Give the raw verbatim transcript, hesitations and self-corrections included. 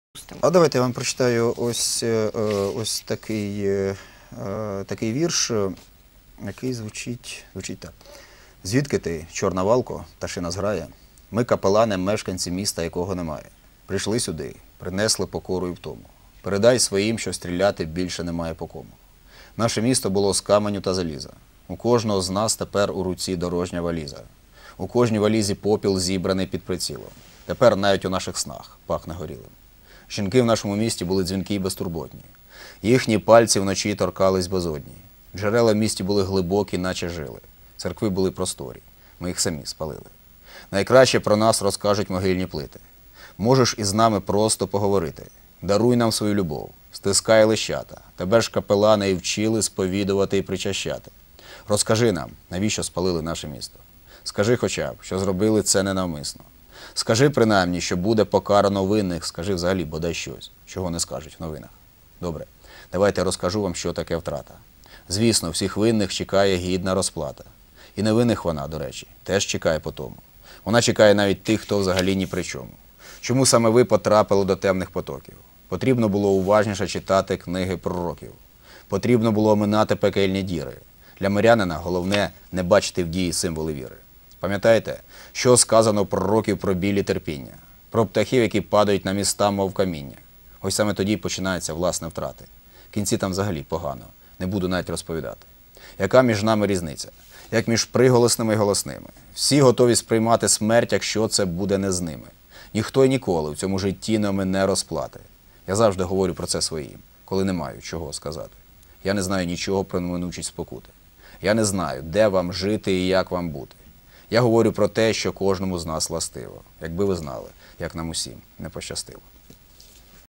А давайте я вам прочитаю ось, ось такий, такий вірш, який звучить, звучить так. «Звідки ти, чорна валко, пташина зграя? Ми капелани, мешканці міста, якого немає. Прийшли сюди, принесли покору і втому. Передай своїм, що стріляти більше немає по кому. Наше місто було з каменю та заліза. У кожного з нас тепер у руці дорожня валіза. У кожній валізі попіл зібраний під прицілом. Тепер навіть у наших снах пахне горілим. Жінки в нашому місті були дзвінкі й безтурботні. Їхні пальці вночі торкались безодні. Джерела в місті були глибокі, наче жили. Церкви були просторі. Ми їх самі спалили. Найкраще про нас розкажуть могильні плити. Можеш із нами просто поговорити. Даруй нам свою любов, стискай лищата. Тебе ж капелани і вчили сповідувати і причащати. Розкажи нам, навіщо спалили наше місто. Скажи хоча б, що зробили це ненавмисно. Скажи принаймні, що буде покарано винних. Скажи взагалі бодай щось, чого не скажуть в новинах. Добре, давайте я розкажу вам, що таке втрата. Звісно, всіх винних чекає гідна розплата. І невинних вона, до речі, теж чекає по тому. Вона чекає навіть тих, хто взагалі ні при чому. Чому саме ви потрапили до темних потоків? Потрібно було уважніше читати книги пророків. Потрібно було оминати пекельні діри. Для мирянина головне не бачити в дії символи віри. Пам'ятаєте, що сказано пророків про білі терпіння? Про птахів, які падають на міста, мов каміння. Ось саме тоді починаються власне втрати. В кінці там взагалі погано. Не буду навіть розповідати. Яка між нами різниця? Як між приголосними і голосними. Всі готові сприймати смерть, якщо це буде не з ними. Ніхто й ніколи в цьому житті не омине розплати. Я завжди говорю про це своїм, коли не маю чого сказати. Я не знаю нічого про неминучість спокути. Я не знаю, де вам жити і як вам бути. Я говорю про те, що кожному з нас властиво. Якби ви знали, як нам усім не пощастило.